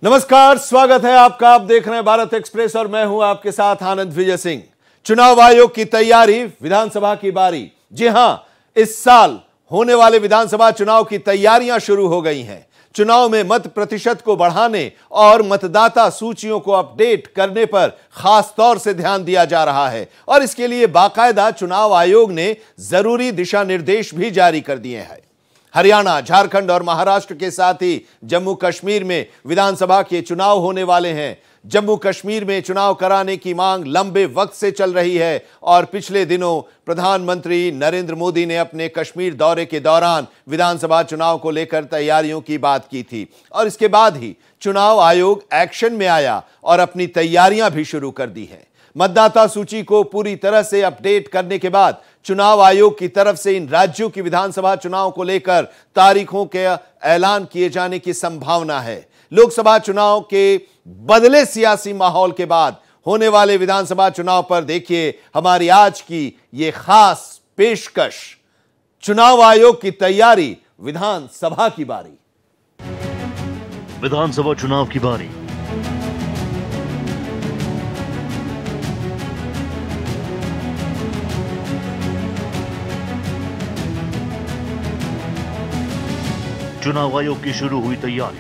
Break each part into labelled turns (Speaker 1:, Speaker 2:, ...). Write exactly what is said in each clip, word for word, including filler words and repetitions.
Speaker 1: नमस्कार, स्वागत है आपका। आप देख रहे हैं भारत एक्सप्रेस और मैं हूं आपके साथ आनंद विजय सिंह। चुनाव आयोग की तैयारी, विधानसभा की बारी। जी हां, इस साल होने वाले विधानसभा चुनाव की तैयारियां शुरू हो गई हैं। चुनाव में मत प्रतिशत को बढ़ाने और मतदाता सूचियों को अपडेट करने पर खास तौर से ध्यान दिया जा रहा है और इसके लिए बाकायदा चुनाव आयोग ने जरूरी दिशा निर्देश भी जारी कर दिए हैं। हरियाणा, झारखंड और महाराष्ट्र के साथ ही जम्मू कश्मीर में विधानसभा के चुनाव होने वाले हैं। जम्मू कश्मीर में चुनाव कराने की मांग लंबे वक्त से चल रही है और पिछले दिनों प्रधानमंत्री नरेंद्र मोदी ने अपने कश्मीर दौरे के दौरान विधानसभा चुनाव को लेकर तैयारियों की बात की थी और इसके बाद ही चुनाव आयोग एक्शन में आया और अपनी तैयारियां भी शुरू कर दी है। मतदाता सूची को पूरी तरह से अपडेट करने के बाद चुनाव आयोग की तरफ से इन राज्यों की विधानसभा चुनाव को लेकर तारीखों के ऐलान किए जाने की संभावना है। लोकसभा चुनाव के बदले सियासी माहौल के बाद होने वाले विधानसभा चुनाव पर देखिए हमारी आज की यह खास पेशकश। चुनाव आयोग की तैयारी, विधानसभा की बारी।
Speaker 2: विधानसभा चुनाव की बारी। चुनाव आयोग की शुरू हुई तैयारी।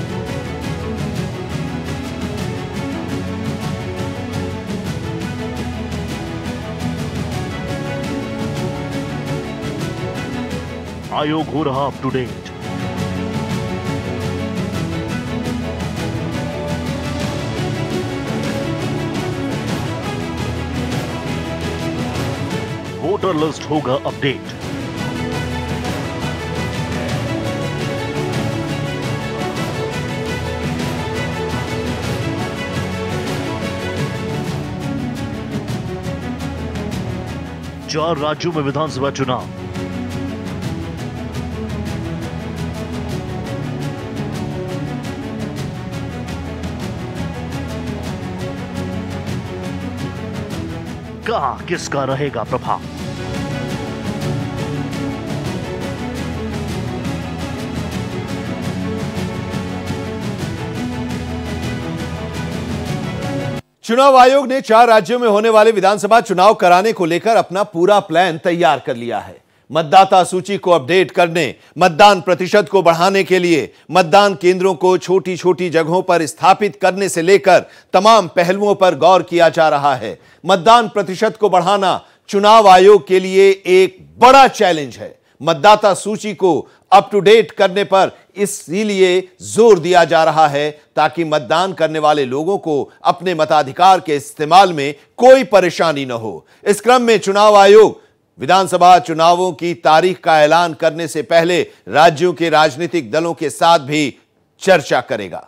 Speaker 2: आयोग हो रहा up to date. Voter list होगा अपडेट। चार राज्यों में विधानसभा चुनाव। कहां किसका रहेगा प्रभाव?
Speaker 1: चुनाव आयोग ने चार राज्यों में होने वाले विधानसभा चुनाव कराने को लेकर अपना पूरा प्लान तैयार कर लिया है। मतदाता सूची को अपडेट करने, मतदान प्रतिशत को बढ़ाने के लिए मतदान केंद्रों को छोटी छोटी जगहों पर स्थापित करने से लेकर तमाम पहलुओं पर गौर किया जा रहा है। मतदान प्रतिशत को बढ़ाना चुनाव आयोग के लिए एक बड़ा चैलेंज है। मतदाता सूची को अप टू डेट करने पर इसलिए जोर दिया जा रहा है ताकि मतदान करने वाले लोगों को अपने मताधिकार के इस्तेमाल में कोई परेशानी न हो। इस क्रम में चुनाव आयोग विधानसभा चुनावों की तारीख का ऐलान करने से पहले राज्यों के राजनीतिक दलों के साथ भी चर्चा करेगा।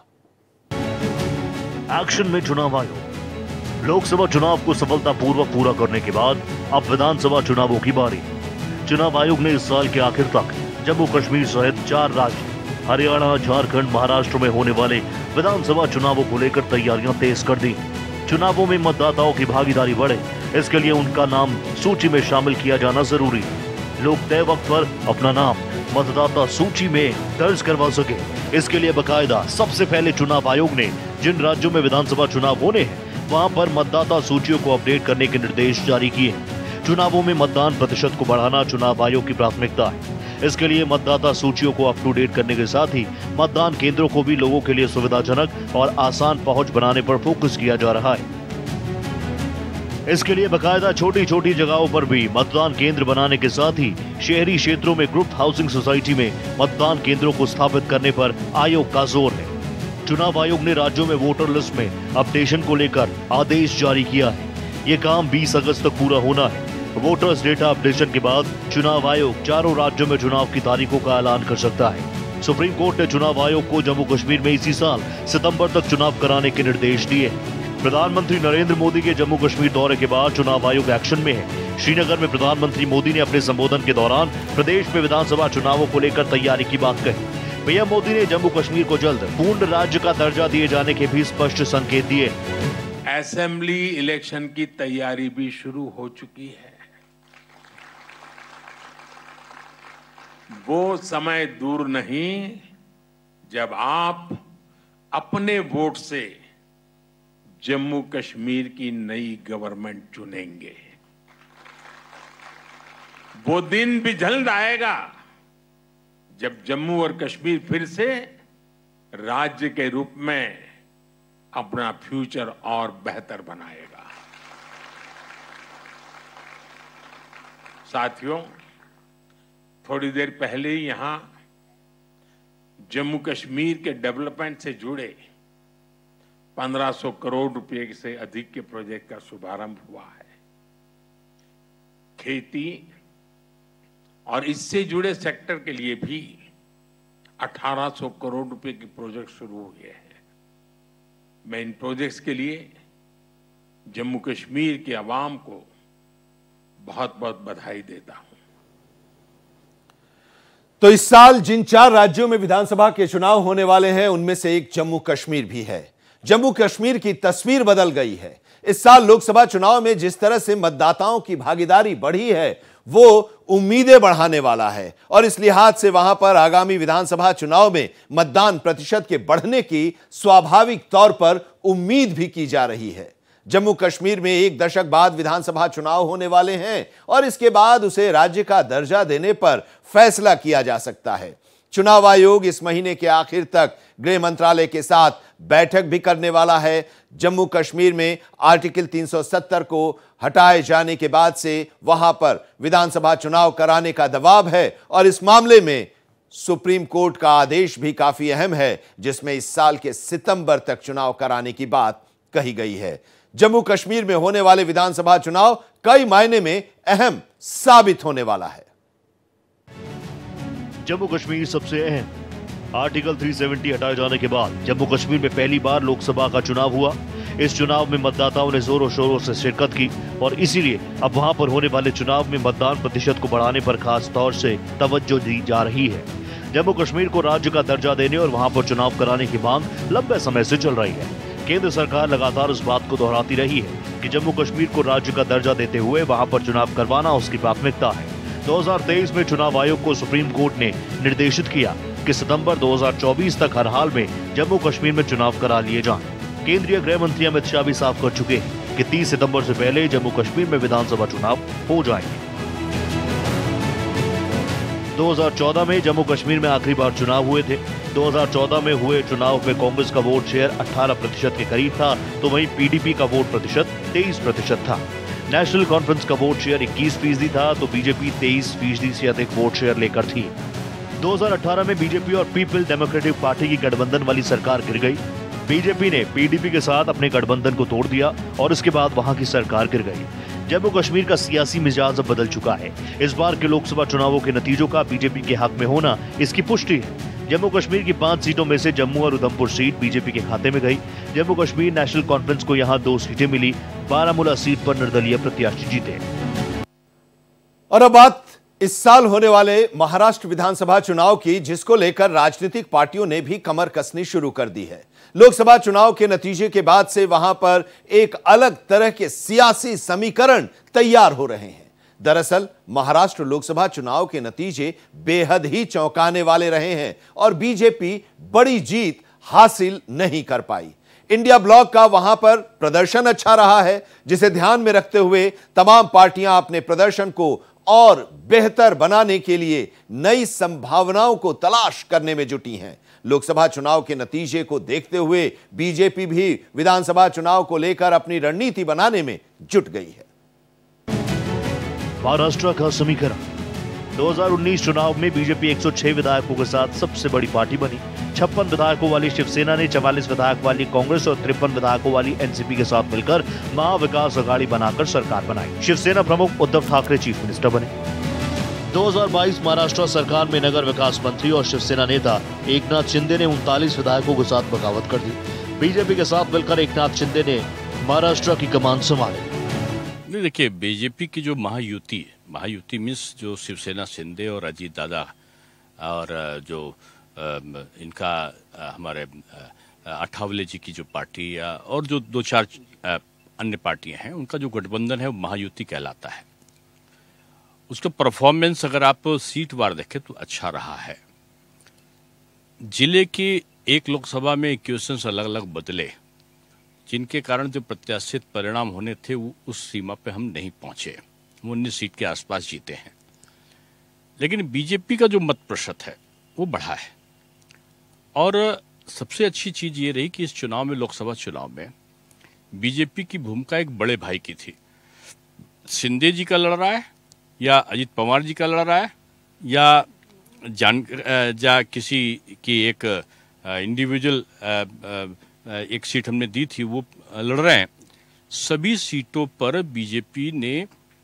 Speaker 2: एक्शन में चुनाव आयोग। लोकसभा चुनाव को सफलतापूर्वक पूरा करने के बाद अब विधानसभा चुनावों की बारी। चुनाव आयोग ने इस साल के आखिर तक जम्मू कश्मीर सहित चार राज्य हरियाणा, झारखंड, महाराष्ट्र में होने वाले विधानसभा चुनावों को लेकर तैयारियां तेज कर दी। चुनावों में मतदाताओं की भागीदारी बढ़े, इसके लिए उनका नाम सूची में शामिल किया जाना जरूरी है। लोग तय वक्त पर अपना नाम मतदाता सूची में दर्ज करवा सके, इसके लिए बाकायदा सबसे पहले चुनाव आयोग ने जिन राज्यों में विधानसभा चुनाव होने हैं वहां पर मतदाता सूचियों को अपडेट करने के निर्देश जारी किए। चुनावों में मतदान प्रतिशत को बढ़ाना चुनाव आयोग की प्राथमिकता है। इसके लिए मतदाता सूचियों को अप टू डेट करने के साथ ही मतदान केंद्रों को भी लोगों के लिए सुविधाजनक और आसान पहुंच बनाने पर फोकस किया जा रहा है। इसके लिए बाकायदा छोटी छोटी जगहों पर भी मतदान केंद्र बनाने के साथ ही शहरी क्षेत्रों में ग्रुप हाउसिंग सोसाइटी में मतदान केंद्रों को स्थापित करने पर आयोग का जोर है। चुनाव आयोग ने राज्यों में वोटर लिस्ट में अपडेशन को लेकर आदेश जारी किया है। ये काम बीस अगस्त तक पूरा होना है। वोटर्स डेटा अपडेशन के बाद चुनाव आयोग चारों राज्यों में चुनाव की तारीखों का ऐलान कर सकता है। सुप्रीम कोर्ट ने चुनाव आयोग को जम्मू कश्मीर में इसी साल सितंबर तक चुनाव कराने के निर्देश दिए। प्रधानमंत्री नरेंद्र मोदी के जम्मू कश्मीर दौरे के बाद चुनाव आयोग एक्शन में है। श्रीनगर में प्रधानमंत्री मोदी ने अपने संबोधन के दौरान प्रदेश में विधानसभा चुनावों को लेकर तैयारी की बात कही। पीएम मोदी ने जम्मू कश्मीर को जल्द पूर्ण राज्य का दर्जा दिए जाने के भी स्पष्ट संकेत दिए।
Speaker 3: असेंबली इलेक्शन की तैयारी भी शुरू हो चुकी है। वो समय दूर नहीं जब आप अपने वोट से जम्मू कश्मीर की नई गवर्नमेंट चुनेंगे। वो दिन भी जल्द आएगा जब जम्मू और कश्मीर फिर से राज्य के रूप में अपना फ्यूचर और बेहतर बनाएगा। साथियों, थोड़ी देर पहले ही यहां जम्मू कश्मीर के डेवलपमेंट से जुड़े पंद्रह सौ करोड़ रुपए से अधिक के प्रोजेक्ट का शुभारंभ हुआ है। खेती और इससे जुड़े सेक्टर के लिए भी अठारह सौ करोड़ रुपए के प्रोजेक्ट शुरू हुए हैं। मैं इन प्रोजेक्ट्स के लिए जम्मू कश्मीर के अवाम को बहुत बहुत बधाई देता हूं।
Speaker 1: तो इस साल जिन चार राज्यों में विधानसभा के चुनाव होने वाले हैं उनमें से एक जम्मू कश्मीर भी है। जम्मू कश्मीर की तस्वीर बदल गई है। इस साल लोकसभा चुनाव में जिस तरह से मतदाताओं की भागीदारी बढ़ी है वो उम्मीदें बढ़ाने वाला है और इस लिहाज से वहां पर आगामी विधानसभा चुनाव में मतदान प्रतिशत के बढ़ने की स्वाभाविक तौर पर उम्मीद भी की जा रही है। जम्मू कश्मीर में एक दशक बाद विधानसभा चुनाव होने वाले हैं और इसके बाद उसे राज्य का दर्जा देने पर फैसला किया जा सकता है। चुनाव आयोग इस महीने के आखिर तक गृह मंत्रालय के साथ बैठक भी करने वाला है। जम्मू कश्मीर में आर्टिकल तीन सौ सत्तर को हटाए जाने के बाद से वहां पर विधानसभा चुनाव कराने का दबाव है और इस मामले में सुप्रीम कोर्ट का आदेश भी काफी अहम है जिसमें इस साल के सितंबर तक चुनाव कराने की बात कही गई है। जम्मू कश्मीर में होने वाले विधानसभा चुनाव कई मायने में अहम साबित होने वाला है।
Speaker 2: जम्मू कश्मीर सबसे अहम आर्टिकल तीन सौ सत्तर हटाए जाने के बाद जम्मू कश्मीर में पहली बार लोकसभा का चुनाव हुआ। इस चुनाव में मतदाताओं ने जोरों शोरों से शिरकत की और इसीलिए अब वहां पर होने वाले चुनाव में मतदान प्रतिशत को बढ़ाने पर खास तौर से तवज्जो दी जा रही है। जम्मू कश्मीर को राज्य का दर्जा देने और वहां पर चुनाव कराने की मांग लंबे समय से चल रही है। केंद्र सरकार लगातार इस बात को दोहराती रही है कि जम्मू कश्मीर को राज्य का दर्जा देते हुए वहां पर चुनाव करवाना उसकी प्राथमिकता है। दो हज़ार तेईस में चुनाव आयोग को सुप्रीम कोर्ट ने निर्देशित किया कि सितंबर दो हज़ार चौबीस तक हर हाल में जम्मू कश्मीर में चुनाव करा लिए जाएं। केंद्रीय गृह मंत्री अमित शाह भी साफ कर चुके हैं कि तीस सितंबर से पहले जम्मू कश्मीर में विधानसभा चुनाव हो जाएंगे। दो हज़ार चौदह में जम्मू कश्मीर में आखिरी बार चुनाव हुए थे। दो हज़ार चौदह में हुए चुनाव में कांग्रेस का वोट शेयर अठारह प्रतिशत के करीब था तो वहीं पीडीपी का वोट प्रतिशत तेईस प्रतिशत था। नेशनल कॉन्फ्रेंस का वोट शेयर इक्कीस फीसदी था तो बीजेपी तेईस फीसदी से अधिक वोट शेयर लेकर थी। दो हज़ार अठारह में बीजेपी और पीपल डेमोक्रेटिक पार्टी की गठबंधन वाली सरकार गिर गई। बीजेपी ने पीडीपी के साथ अपने गठबंधन को तोड़ दिया और इसके बाद वहां की सरकार गिर गई। जम्मू कश्मीर का सियासी मिजाज अब बदल चुका है। इस बार के लोकसभा चुनावों के नतीजों का बीजेपी के हक में होना इसकी पुष्टि है। जम्मू कश्मीर की पांच सीटों में से जम्मू और उधमपुर सीट बीजेपी के खाते में गई। जम्मू कश्मीर नेशनल कॉन्फ्रेंस को यहां दो सीटें मिली। बारामूला सीट पर निर्दलीय प्रत्याशी जीते।
Speaker 1: और अब बात इस साल होने वाले महाराष्ट्र विधानसभा चुनाव की, जिसको लेकर राजनीतिक पार्टियों ने भी कमर कसनी शुरू कर दी है। लोकसभा चुनाव के नतीजे के बाद से वहां पर एक अलग तरह के सियासी समीकरण तैयार हो रहे हैं। दरअसल महाराष्ट्र लोकसभा चुनाव के नतीजे बेहद ही चौंकाने वाले रहे हैं और बीजेपी बड़ी जीत हासिल नहीं कर पाई। इंडिया ब्लॉक का वहां पर प्रदर्शन अच्छा रहा है, जिसे ध्यान में रखते हुए तमाम पार्टियां अपने प्रदर्शन को और बेहतर बनाने के लिए नई संभावनाओं को तलाश करने में जुटी हैं। लोकसभा चुनाव के नतीजे को देखते हुए बीजेपी भी विधानसभा चुनाव को लेकर अपनी रणनीति बनाने में जुट गई है।
Speaker 2: महाराष्ट्र का समीकरण। दो हज़ार उन्नीस चुनाव में बीजेपी एक सौ छह विधायकों के साथ सबसे बड़ी पार्टी बनी। छप्पन विधायकों वाली शिवसेना ने चवालीस विधायक वाली कांग्रेस और तिरपन विधायकों वाली एनसीपी के साथ मिलकर महाविकास अघाड़ी बनाकर सरकार बनाई। शिवसेना प्रमुख उद्धव ठाकरे चीफ मिनिस्टर बने। दो हज़ार बाईस महाराष्ट्र सरकार में नगर विकास मंत्री और शिवसेना नेता एकनाथ शिंदे ने उनतालीस विधायकों के साथ बगावत कर दी। बीजेपी के साथ मिलकर एकनाथ शिंदे ने महाराष्ट्र की कमान संभाली।
Speaker 4: देखिए, बीजेपी की जो महायुति है, महायुति मीन्स जो शिवसेना शिंदे और अजीत दादा और जो इनका हमारे अठावले जी की जो पार्टी और जो दो चार अन्य पार्टियां हैं, उनका जो गठबंधन है वो महायुति कहलाता है। उसका परफॉर्मेंस अगर आप सीट वार देखें तो अच्छा रहा है। जिले की एक लोकसभा में क्वेश्चंस अलग अलग बदले, जिनके कारण जो प्रत्याशित परिणाम होने थे वो उस सीमा पे हम नहीं पहुंचे। हम उन्नीस सीट के आसपास जीते हैं, लेकिन बीजेपी का जो मत प्रतिशत है वो बढ़ा है। और सबसे अच्छी चीज ये रही कि इस चुनाव में, लोकसभा चुनाव में, बीजेपी की भूमिका एक बड़े भाई की थी। शिंदे जी का लड़ रहा है या अजित पवार जी का लड़ रहा है या जान या किसी की एक इंडिविजुअल एक सीट हमने दी थी वो लड़ रहे हैं, सभी सीटों पर बीजेपी ने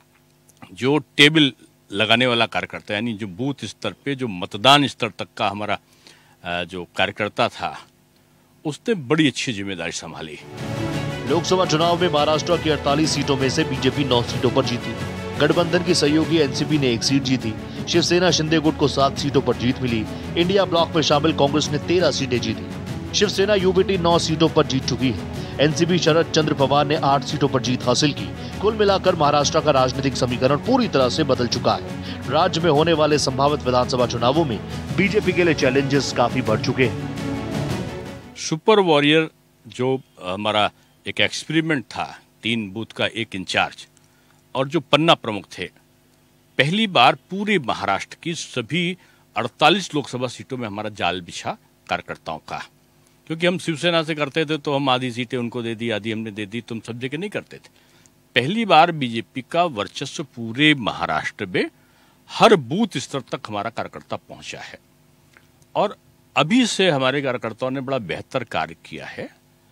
Speaker 4: जो टेबल लगाने वाला कार्यकर्ता, यानी जो बूथ स्तर पे, जो मतदान स्तर तक का हमारा जो कार्यकर्ता था, उसने बड़ी अच्छी जिम्मेदारी संभाली।
Speaker 2: लोकसभा चुनाव में महाराष्ट्र की अड़तालीस सीटों में से बीजेपी नौ सीटों पर जीती। गठबंधन की सहयोगी एनसीपी ने एक सीट जीती। शिवसेना शिंदे गुट को सात सीटों पर जीत मिली। इंडिया ब्लॉक में शामिल कांग्रेस ने तेरह सीटें जीती। शिवसेना यूबीटी नौ सीटों पर जीत चुकी है। एनसीपी शरद चंद्र पवार ने आठ सीटों पर जीत हासिल की। कुल मिलाकर महाराष्ट्र का राजनीतिक समीकरण पूरी तरह से बदल चुका है। राज्य में होने वाले संभावित विधानसभा चुनावों में बीजेपी के लिए चैलेंजेस काफी बढ़ चुके हैं।
Speaker 4: सुपर वॉरियर जो हमारा एक एक्सपेरिमेंट था, तीन बूथ का एक इंचार्ज और जो पन्ना प्रमुख थे, पहली बार पूरे महाराष्ट्र की सभी अड़तालीस लोकसभा सीटों में हमारा जाल बिछा कार्यकर्ताओं का। क्योंकि हम शिवसेना से करते थे तो हम आधी सीटें उनको दे दी, आधी हमने दे दी, तुम सब जगह नहीं करते थे। पहली बार बीजेपी का वर्चस्व पूरे महाराष्ट्र में हर बूथ स्तर तक हमारा कार्यकर्ता पहुंचा है और अभी से हमारे कार्यकर्ताओं ने बड़ा बेहतर कार्य किया है।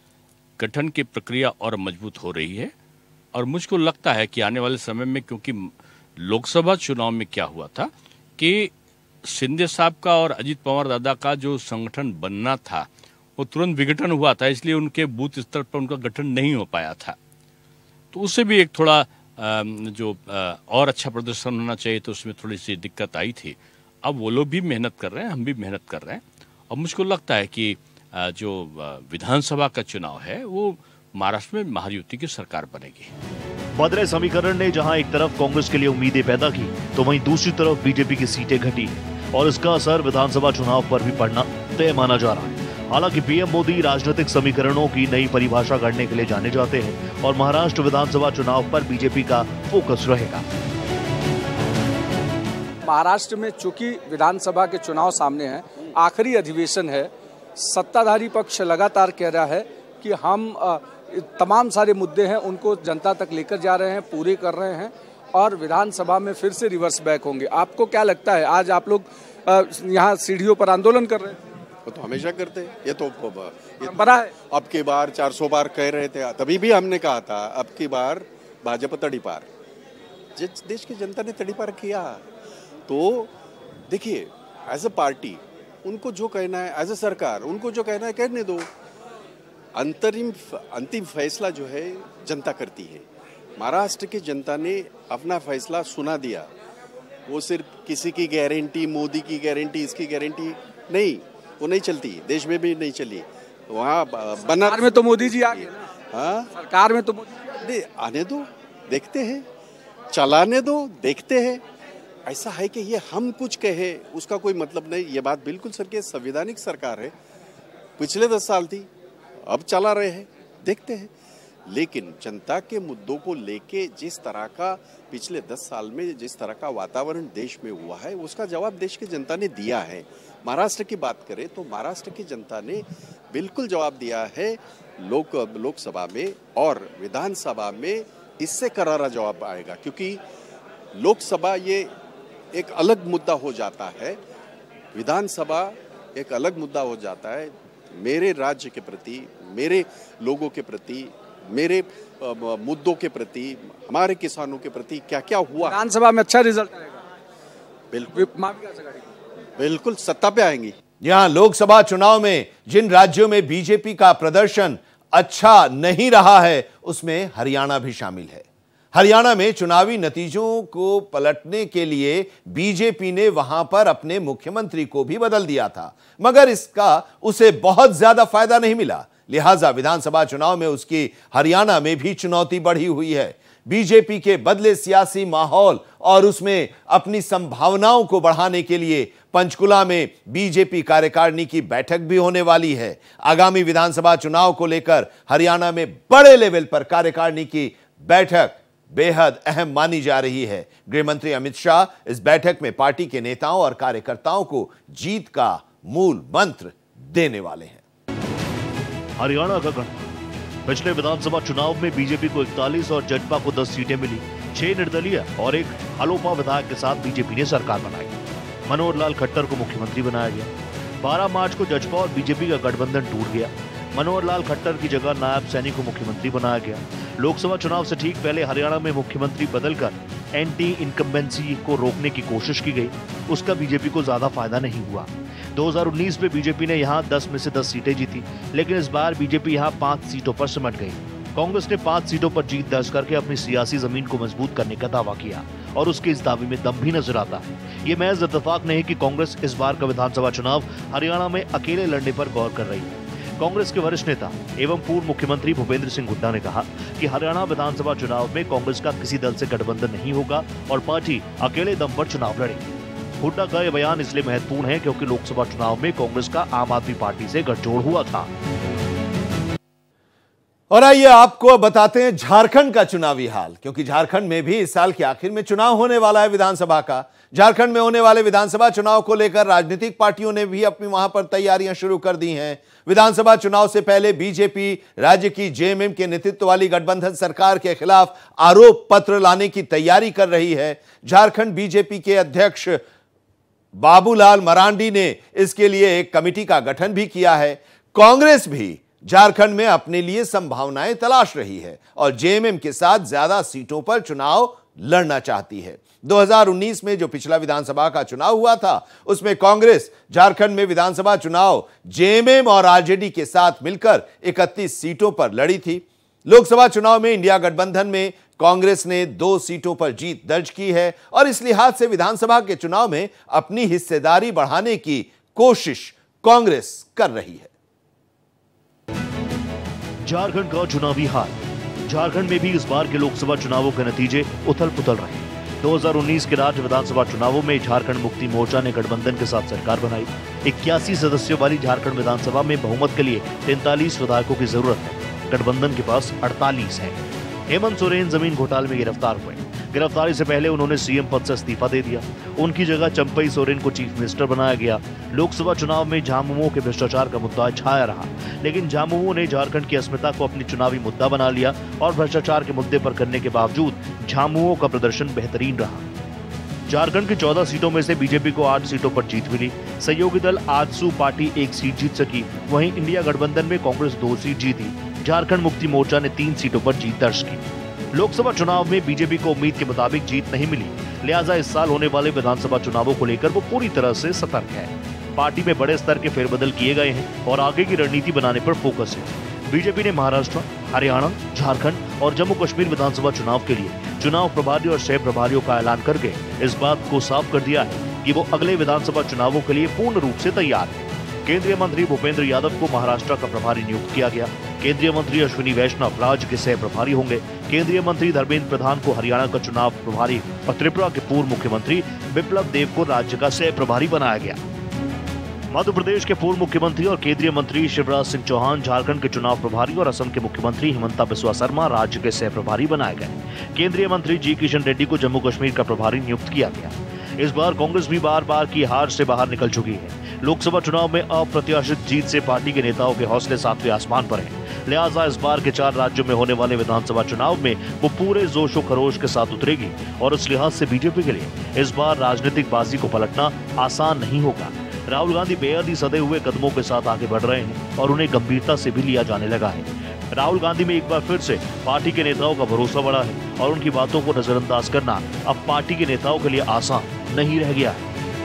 Speaker 4: गठन की प्रक्रिया और मजबूत हो रही है और मुझको लगता है कि आने वाले समय में, क्योंकि लोकसभा चुनाव में क्या हुआ था कि शिंदे साहब का और अजित पवार दादा का जो संगठन बनना था वो तुरंत विघटन हुआ था, इसलिए उनके बूथ स्तर पर उनका गठन नहीं हो पाया था। तो उससे भी एक थोड़ा जो और अच्छा प्रदर्शन होना चाहिए, तो उसमें थोड़ी सी दिक्कत आई थी। अब वो लोग भी मेहनत कर रहे हैं, हम भी मेहनत कर रहे हैं और मुझको लगता है कि जो विधानसभा का चुनाव है वो महाराष्ट्र में महायुति की सरकार बनेगी।
Speaker 2: बदले समीकरण ने जहां एक तरफ कांग्रेस के लिए उम्मीदें पैदा की, तो वहीं दूसरी तरफ बीजेपी की सीटें घटी और इसका असर विधानसभा चुनाव पर भी पड़ना तय माना जा रहा है। हालांकि पीएम मोदी राजनीतिक समीकरणों की नई परिभाषा करने के लिए जाने जाते हैं और महाराष्ट्र विधानसभा चुनाव पर बीजेपी का फोकस रहेगा।
Speaker 5: महाराष्ट्र में चूंकि विधानसभा के चुनाव सामने हैं, आखिरी अधिवेशन है, सत्ताधारी पक्ष लगातार कह रहा है कि हम तमाम सारे मुद्दे हैं उनको जनता तक लेकर जा रहे हैं, पूरे कर रहे हैं और विधानसभा में फिर से रिवर्स बैक होंगे। आपको क्या लगता है, आज आप लोग यहाँ सीढ़ियों पर आंदोलन कर रहे हैं?
Speaker 6: वो तो हमेशा करते हैं, ये तो ये
Speaker 5: बड़ा है।
Speaker 6: अब की बार चार सौ बार कह रहे थे, तभी भी हमने कहा था अब की बार भाजपा तड़ीपार, जिस देश की जनता ने तड़ीपार किया। तो देखिए, एज अ पार्टी उनको जो कहना है, एज अ सरकार उनको जो कहना है कहने दो। अंतरिम अंतिम फैसला जो है जनता करती है। महाराष्ट्र की जनता ने अपना फैसला सुना दिया। वो सिर्फ किसी की गारंटी, मोदी की गारंटी, इसकी गारंटी नहीं, वो नहीं चलती, देश में भी नहीं चली। वहाँ बना
Speaker 5: में तो मोदी जी आ गए ना।
Speaker 6: हाँ,
Speaker 5: सरकार में तो मोदी
Speaker 6: आने दो, देखते हैं, चलाने दो, देखते हैं। ऐसा है कि ये हम कुछ कहे उसका कोई मतलब नहीं। ये बात बिल्कुल सर के संवैधानिक सरकार है, पिछले दस साल थी, अब चला रहे हैं, देखते हैं। लेकिन जनता के मुद्दों को लेके जिस तरह का पिछले दस साल में जिस तरह का वातावरण देश में हुआ है, उसका जवाब देश की जनता ने दिया है। महाराष्ट्र की बात करें तो महाराष्ट्र की जनता ने बिल्कुल जवाब दिया है लोक लोकसभा में और विधानसभा में इससे करारा जवाब आएगा, क्योंकि लोकसभा ये एक अलग मुद्दा हो जाता है, विधानसभा एक अलग मुद्दा हो जाता है। मेरे राज्य के प्रति, मेरे लोगों के प्रति, मेरे मुद्दों के प्रति, हमारे किसानों के प्रति क्या क्या हुआ।
Speaker 5: विधानसभा में अच्छा रिजल्ट आएगा,
Speaker 6: बिल्कुल बिल्कुल सत्ता पे आएंगी।
Speaker 1: यहां लोकसभा चुनाव में जिन राज्यों में बीजेपी का प्रदर्शन अच्छा नहीं रहा है उसमें हरियाणा भी शामिल है। हरियाणा में चुनावी नतीजों को पलटने के लिए बीजेपी ने वहां पर अपने मुख्यमंत्री को भी बदल दिया था, मगर इसका उसे बहुत ज्यादा फायदा नहीं मिला। लिहाजा विधानसभा चुनाव में उसकी हरियाणा में भी चुनौती बढ़ी हुई है। बीजेपी के बदले सियासी माहौल और उसमें अपनी संभावनाओं को बढ़ाने के लिए पंचकुला में बीजेपी कार्यकारिणी की बैठक भी होने वाली है। आगामी विधानसभा चुनाव को लेकर हरियाणा में बड़े लेवल पर कार्यकारिणी की बैठक बेहद अहम मानी जा रही है। गृह मंत्री अमित शाह इस बैठक में पार्टी के नेताओं और कार्यकर्ताओं को जीत का मूल मंत्र देने वाले हैं।
Speaker 2: हरियाणा का गढ़ पिछले विधानसभा चुनाव में बीजेपी को इकतालीस और जजपा को दस सीटें मिली। छह निर्दलीय और एक हलोपा विधायक के साथ बीजेपी ने सरकार बनाई। मनोहर लाल खट्टर को मुख्यमंत्री बनाया गया। बारह मार्च को जजपा और बीजेपी का गठबंधन टूट गया। मनोहर लाल खट्टर की जगह नायब सैनी को मुख्यमंत्री बनाया गया। लोकसभा चुनाव से ठीक पहले हरियाणा में मुख्यमंत्री बदलकर एंटी इनकम्बेंसी को रोकने की कोशिश की गई। उसका बीजेपी को ज्यादा फायदा नहीं हुआ। दो हज़ार उन्नीस में बीजेपी ने यहां दस में से दस सीटें जीती, लेकिन इस बार बीजेपी यहां पांच सीटों पर सिमट गई। कांग्रेस ने पांच सीटों पर जीत दर्ज करके अपनी सियासी जमीन को मजबूत करने का दावा किया और उसके इस दावे में दम भी नजर आता है। ये महज इत्तेफाक नहीं कि कांग्रेस इस बार का विधानसभा चुनाव हरियाणा में अकेले लड़ने पर गौर कर रही है। कांग्रेस के वरिष्ठ नेता एवं पूर्व मुख्यमंत्री भूपेंद्र सिंह हुड्डा ने कहा कि हरियाणा विधानसभा चुनाव में कांग्रेस का किसी दल से गठबंधन नहीं होगा और पार्टी अकेले दम पर चुनाव लड़ेगी। हुड्डा का यह बयान इसलिए महत्वपूर्ण है क्योंकि लोकसभा चुनाव में कांग्रेस का आम आदमी पार्टी से गठजोड़ हुआ था।
Speaker 1: और आइए आपको बताते हैं झारखंड का चुनावी हाल, क्योंकि झारखंड में भी इस साल के आखिर में चुनाव होने वाला है विधानसभा का। झारखंड में होने वाले विधानसभा चुनाव को लेकर राजनीतिक पार्टियों ने भी अपनी वहां पर तैयारियां शुरू कर दी हैं। विधानसभा चुनाव से पहले बीजेपी राज्य की जेएमएम के नेतृत्व वाली गठबंधन सरकार के खिलाफ आरोप पत्र लाने की तैयारी कर रही है। झारखंड बीजेपी के अध्यक्ष बाबूलाल मरांडी ने इसके लिए एक कमेटी का गठन भी किया है। कांग्रेस भी झारखंड में अपने लिए संभावनाएं तलाश रही है और जेएमएम के साथ ज्यादा सीटों पर चुनाव लड़ना चाहती है। दो हज़ार उन्नीस में जो पिछला विधानसभा का चुनाव हुआ था, उसमें कांग्रेस झारखंड में विधानसभा चुनाव जेएमएम और आरजेडी के साथ मिलकर इकतीस सीटों पर लड़ी थी। लोकसभा चुनाव में इंडिया गठबंधन में कांग्रेस ने दो सीटों पर जीत दर्ज की है और इस लिहाज से विधानसभा के चुनाव में अपनी हिस्सेदारी बढ़ाने की कोशिश कांग्रेस कर रही है।
Speaker 2: झारखंड का चुनावी हाल। झारखंड में भी इस बार के लोकसभा चुनावों के नतीजे उथल पुथल रहे। दो हज़ार उन्नीस के राज्य विधानसभा चुनावों में झारखंड मुक्ति मोर्चा ने गठबंधन के साथ सरकार बनाई। इक्यासी सदस्यों वाली झारखंड विधानसभा में बहुमत के लिए तैंतालीस विधायकों की जरूरत है। गठबंधन के पास अड़तालीस है। हेमंत सोरेन जमीन घोटाले में गिरफ्तार हुए। गिरफ्तारी से पहले उन्होंने सीएम पद से इस्तीफा दे दिया। उनकी जगह चंपई सोरेन को चीफ मिनिस्टर बनाया गया। लोकसभा चुनाव में झामुमो के भ्रष्टाचार का मुद्दा छाया रहा, लेकिन झामुमो ने झारखंड की अस्मिता को अपनी चुनावी मुद्दा बना लिया और भ्रष्टाचार के मुद्दे पर करने के बावजूद झामुमो का प्रदर्शन बेहतरीन रहा। झारखंड की चौदह सीटों में से बीजेपी को आठ सीटों पर जीत मिली। सहयोगी दल आजसू पार्टी एक सीट जीत सकी। वहीं इंडिया गठबंधन में कांग्रेस दो सीट जीती। झारखंड मुक्ति मोर्चा ने तीन सीटों पर जीत दर्ज की। लोकसभा चुनाव में बीजेपी को उम्मीद के मुताबिक जीत नहीं मिली, लिहाजा इस साल होने वाले विधानसभा चुनावों को लेकर वो पूरी तरह से सतर्क है। पार्टी में बड़े स्तर के फेरबदल किए गए हैं और आगे की रणनीति बनाने पर फोकस है। बीजेपी ने महाराष्ट्र, हरियाणा, झारखंड और जम्मू कश्मीर विधानसभा चुनाव के लिए चुनाव प्रभारी और सह प्रभारियों का ऐलान करके इस बात को साफ कर दिया है कि वो अगले विधानसभा चुनावों के लिए पूर्ण रूप से तैयार है। केंद्रीय मंत्री भूपेंद्र यादव को महाराष्ट्र का प्रभारी नियुक्त किया गया। केंद्रीय मंत्री अश्विनी वैष्णव राज्य के सह प्रभारी होंगे। केंद्रीय मंत्री धर्मेंद्र प्रधान को हरियाणा का चुनाव प्रभारी और त्रिपुरा के पूर्व मुख्यमंत्री बिप्लब देब को राज्य का सह प्रभारी बनाया गया। मध्य प्रदेश के पूर्व मुख्यमंत्री और केंद्रीय मंत्री शिवराज सिंह चौहान झारखंड के चुनाव प्रभारी और असम के मुख्यमंत्री हिमंता बिस्वा शर्मा राज्य के सह प्रभारी बनाए गए। केंद्रीय मंत्री जी किशन रेड्डी को जम्मू कश्मीर का प्रभारी नियुक्त किया गया। इस बार कांग्रेस भी बार बार की हार से बाहर निकल चुकी है। लोकसभा चुनाव में अप्रत्याशित जीत से पार्टी के नेताओं के हौसले सातवें आसमान पर हैं। लिहाजा इस बार के चार राज्यों में होने वाले विधानसभा चुनाव में वो पूरे जोशो खरोश के साथ उतरेगी और उस लिहाज से बीजेपी के लिए इस बार राजनीतिक बाजी को पलटना आसान नहीं होगा। राहुल गांधी बेहद ही सधे हुए कदमों के साथ आगे बढ़ रहे हैं और उन्हें गंभीरता से भी लिया जाने लगा है। राहुल गांधी में एक बार फिर से पार्टी के नेताओं का भरोसा बढ़ा है और उनकी बातों को नजरअंदाज करना अब पार्टी के नेताओं के लिए आसान नहीं रह गया है।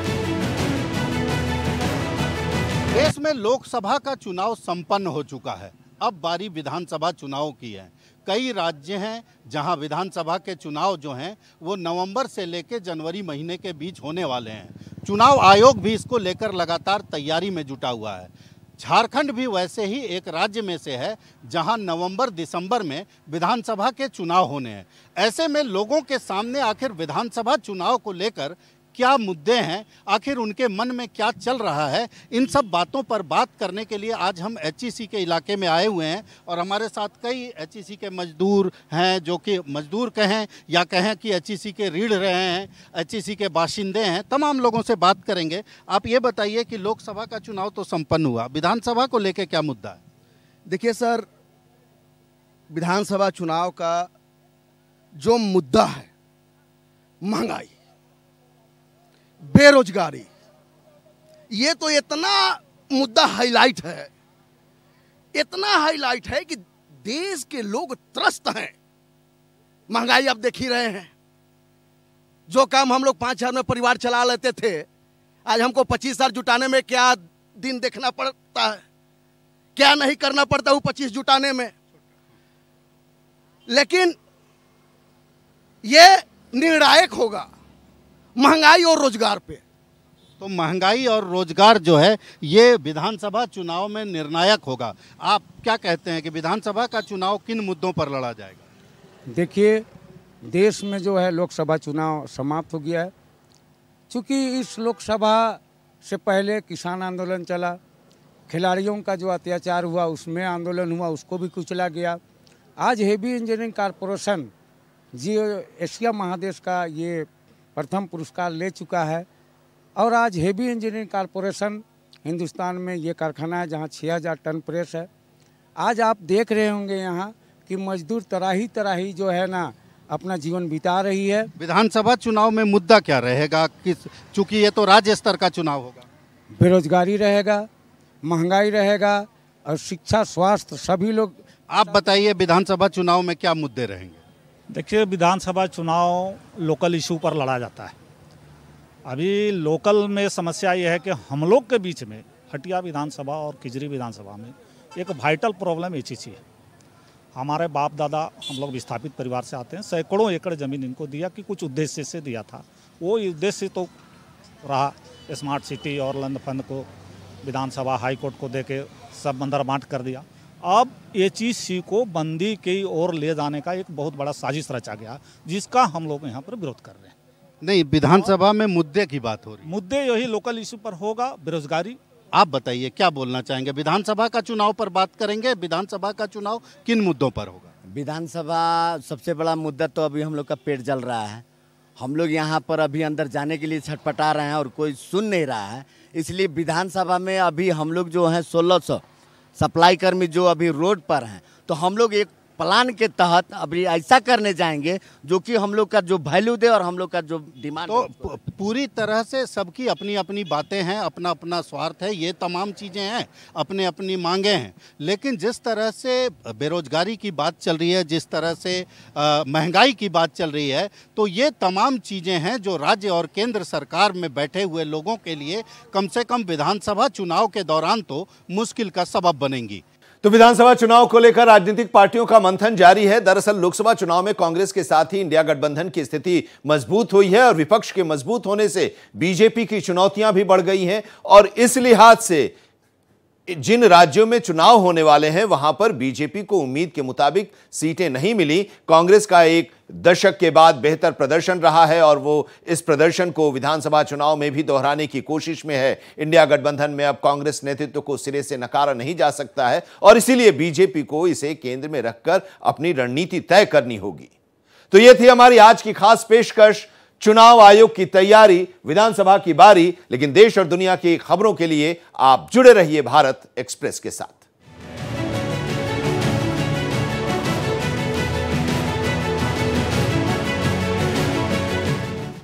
Speaker 7: देश में लोकसभा का चुनाव संपन्न हो चुका है। अब बारी विधानसभा चुनाव की है। कई राज्य हैं जहां विधानसभा के चुनाव जो हैं वो नवंबर से लेकर जनवरी महीने के बीच होने वाले हैं। चुनाव आयोग भी इसको लेकर लगातार तैयारी में जुटा हुआ है। झारखंड भी वैसे ही एक राज्य में से है जहां नवंबर दिसंबर में विधानसभा के चुनाव होने हैं। ऐसे में लोगों के सामने आखिर विधानसभा चुनाव को लेकर क्या मुद्दे हैं, आखिर उनके मन में क्या चल रहा है, इन सब बातों पर बात करने के लिए आज हम एचईसी के इलाके में आए हुए हैं और हमारे साथ कई एचईसी के मजदूर हैं, जो कि मजदूर कहें या कहें कि एचईसी के रीढ़ रहे हैं, एचईसी के बाशिंदे हैं। तमाम लोगों से बात करेंगे। आप ये बताइए कि लोकसभा का चुनाव तो संपन्न हुआ, विधानसभा को लेकर क्या मुद्दा है?
Speaker 8: देखिए सर, विधानसभा चुनाव का जो मुद्दा है, महंगाई, बेरोजगारी, ये तो इतना मुद्दा हाईलाइट है, इतना हाईलाइट है कि देश के लोग त्रस्त हैं। महंगाई आप देख ही रहे हैं। जो काम हम लोग पाँच हजार में परिवार चला लेते थे, आज हमको पच्चीस हजार जुटाने में क्या दिन देखना पड़ता है, क्या नहीं करना पड़ता वो पच्चीस जुटाने में। लेकिन ये निर्णायक होगा महंगाई और रोजगार पे।
Speaker 7: तो महंगाई और रोजगार जो है ये विधानसभा चुनाव में निर्णायक होगा। आप क्या कहते हैं कि विधानसभा का चुनाव किन मुद्दों पर लड़ा जाएगा?
Speaker 9: देखिए, देश में जो है लोकसभा चुनाव समाप्त हो गया है। चूँकि इस लोकसभा से पहले किसान आंदोलन चला, खिलाड़ियों का जो अत्याचार हुआ उसमें आंदोलन हुआ, उसको भी कुचला गया। आज हेवी इंजीनियरिंग कारपोरेशन जी एशिया महादेश का ये प्रथम पुरस्कार ले चुका है और आज हेवी इंजीनियरिंग कारपोरेशन हिंदुस्तान में ये कारखाना है जहाँ छः हज़ार टन प्रेस है। आज आप देख रहे होंगे यहाँ कि मजदूर तराही तराही जो है ना अपना जीवन बिता रही है।
Speaker 7: विधानसभा चुनाव में मुद्दा क्या रहेगा? किस, चूँकि ये तो राज्य स्तर का चुनाव होगा।
Speaker 9: बेरोजगारी रहेगा, महंगाई रहेगा और शिक्षा, स्वास्थ्य, सभी लोग।
Speaker 7: आप बताइए विधानसभा चुनाव में क्या मुद्दे रहेंगे?
Speaker 10: देखिए, विधानसभा चुनाव लोकल इशू पर लड़ा जाता है। अभी लोकल में समस्या ये है कि हम लोग के बीच में हटिया विधानसभा और किजरी विधानसभा में एक वाइटल प्रॉब्लम एचईसी है। हमारे बाप दादा, हम लोग विस्थापित परिवार से आते हैं, सैकड़ों एकड़ ज़मीन इनको दिया कि कुछ उद्देश्य से दिया था। वो उद्देश्य तो रहा स्मार्ट सिटी और लंद फंद को विधानसभा हाई कोर्ट को दे के सब अंदर बांट कर दिया। अब एचईसी को बंदी की ओर ले जाने का एक बहुत बड़ा साजिश रचा गया, जिसका हम लोग यहाँ पर विरोध कर रहे हैं।
Speaker 7: नहीं, विधानसभा में मुद्दे की बात हो रही है।
Speaker 10: मुद्दे यही लोकल इशू पर होगा, बेरोजगारी।
Speaker 7: आप बताइए क्या बोलना चाहेंगे? विधानसभा का चुनाव पर बात करेंगे। विधानसभा का चुनाव किन मुद्दों पर होगा?
Speaker 11: विधानसभा सबसे बड़ा मुद्दा तो अभी हम लोग का पेट जल रहा है। हम लोग यहाँ पर अभी अंदर जाने के लिए छटपटा रहे हैं और कोई सुन नहीं रहा है। इसलिए विधानसभा में अभी हम लोग जो हैं सोलह सौ सप्लाई कर्मी जो अभी रोड पर हैं, तो हम लोग एक प्लान के तहत अभी ऐसा करने जाएंगे जो कि हम लोग का जो वैल्यू दे और हम लोग का जो डिमांड।
Speaker 7: तो पूरी तरह से सबकी अपनी अपनी बातें हैं, अपना अपना स्वार्थ है, ये तमाम चीज़ें हैं, अपने अपनी मांगे हैं। लेकिन जिस तरह से बेरोजगारी की बात चल रही है, जिस तरह से आ, महंगाई की बात चल रही है, तो ये तमाम चीज़ें हैं जो राज्य और केंद्र सरकार में बैठे हुए लोगों के लिए कम से कम विधानसभा चुनाव के दौरान तो मुश्किल का सबब बनेंगी।
Speaker 1: तो विधानसभा चुनाव को लेकर राजनीतिक पार्टियों का मंथन जारी है। दरअसल लोकसभा चुनाव में कांग्रेस के साथ ही इंडिया गठबंधन की स्थिति मजबूत हुई है और विपक्ष के मजबूत होने से बीजेपी की चुनौतियां भी बढ़ गई हैं और इस लिहाज से जिन राज्यों में चुनाव होने वाले हैं वहां पर बीजेपी को उम्मीद के मुताबिक सीटें नहीं मिली। कांग्रेस का एक दशक के बाद बेहतर प्रदर्शन रहा है और वो इस प्रदर्शन को विधानसभा चुनाव में भी दोहराने की कोशिश में है। इंडिया गठबंधन में अब कांग्रेस नेतृत्व को सिरे से नकारा नहीं जा सकता है और इसीलिए बीजेपी को इसे केंद्र में रखकर अपनी रणनीति तय करनी होगी। तो यह थी हमारी आज की खास पेशकश, चुनाव आयोग की तैयारी, विधानसभा की बारी। लेकिन देश और दुनिया की खबरों के लिए आप जुड़े रहिए भारत एक्सप्रेस के साथ।